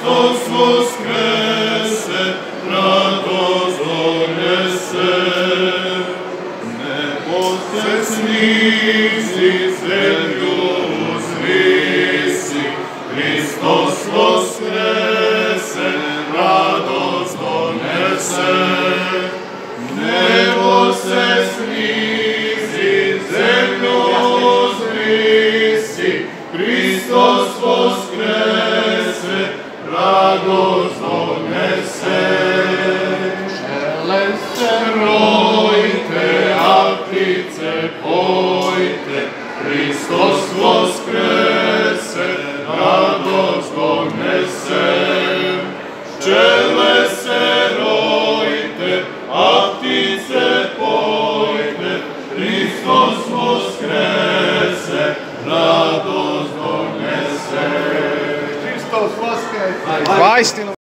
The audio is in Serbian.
Hristos voskrese, radost donese. Nebo se snizi, zemlju uzvisi, Hristos voskrese, radost donese. Nebo se snizi, zemlju uzvisi, Hristos voskrese, radost donese. Pčele se rojte, a ptice pojte, Hristos voskrese, radost donese. Pčele se rojte, a ptice pojte, Hristos voskrese, radost donese. Hristos voskrese!